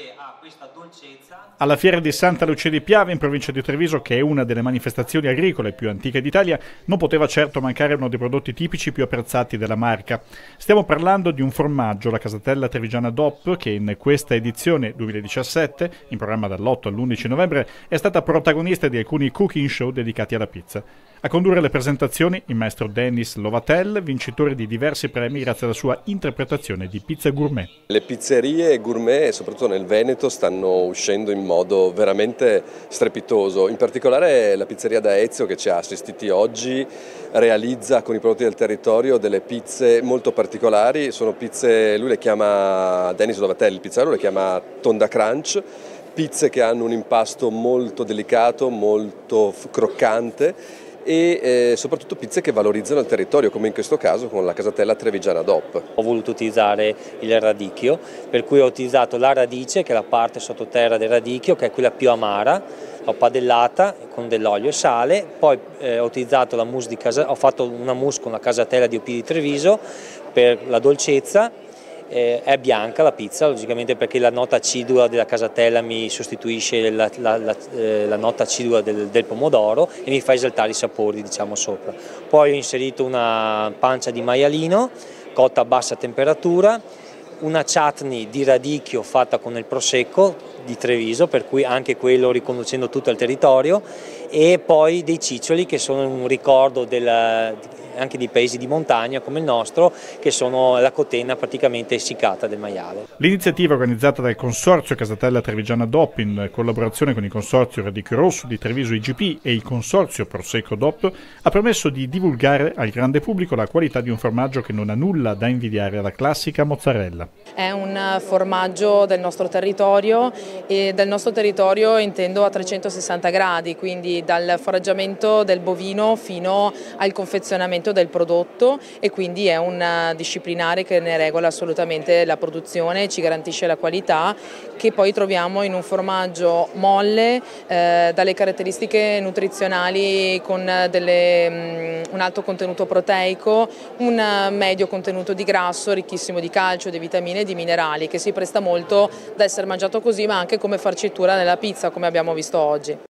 grazie a questa dolcezza. Alla fiera di Santa Lucia di Piave in provincia di Treviso, che è una delle manifestazioni agricole più antiche d'Italia, non poteva certo mancare uno dei prodotti tipici più apprezzati della marca. Stiamo parlando di un formaggio, la Casatella Trevigiana DOP, che in questa edizione 2017, in programma dall'8 all'11 novembre, è stata protagonista di alcuni cooking show dedicati alla pizza. A condurre le presentazioni il maestro Denis Lovatel, vincitore di diversi premi grazie alla sua interpretazione di pizza gourmet. Le pizzerie gourmet, soprattutto nel Veneto, stanno uscendo in modo veramente strepitoso. In particolare la pizzeria da Ezio, che ci ha assistiti oggi, realizza con i prodotti del territorio delle pizze molto particolari. Sono pizze, lui le chiama, Denis Lovatel, il pizzaiolo, le chiama Tonda Crunch, pizze che hanno un impasto molto delicato, molto croccante e soprattutto pizze che valorizzano il territorio, come in questo caso con la Casatella Trevigiana DOP. Ho voluto utilizzare il radicchio, per cui ho utilizzato la radice, che è la parte sottoterra del radicchio, che è quella più amara, l'ho padellata con dell'olio e sale, poi ho utilizzato la mousse ho fatto una mousse con la Casatella DOP di Treviso per la dolcezza. È bianca la pizza, logicamente, perché la nota acidula della Casatella mi sostituisce la nota acidula del pomodoro e mi fa esaltare i sapori, diciamo, sopra. Poi ho inserito una pancia di maialino cotta a bassa temperatura, una chutney di radicchio fatta con il prosecco di Treviso, per cui anche quello riconducendo tutto al territorio, e poi dei ciccioli che sono un ricordo anche di paesi di montagna come il nostro, che sono la cotenna praticamente essiccata del maiale. L'iniziativa, organizzata dal Consorzio Casatella Trevigiana DOP in collaborazione con il Consorzio Radicchio Rosso di Treviso IGP e il Consorzio Prosecco DOP, ha permesso di divulgare al grande pubblico la qualità di un formaggio che non ha nulla da invidiare alla classica mozzarella. È un formaggio del nostro territorio, e del nostro territorio intendo a 360 gradi, quindi dal foraggiamento del bovino fino al confezionamento del prodotto, e quindi è un disciplinare che ne regola assolutamente la produzione, ci garantisce la qualità, che poi troviamo in un formaggio molle, dalle caratteristiche nutrizionali con un alto contenuto proteico, un medio contenuto di grasso, ricchissimo di calcio, di vitamine e di minerali, che si presta molto da essere mangiato così, ma anche come farcitura nella pizza, come abbiamo visto oggi.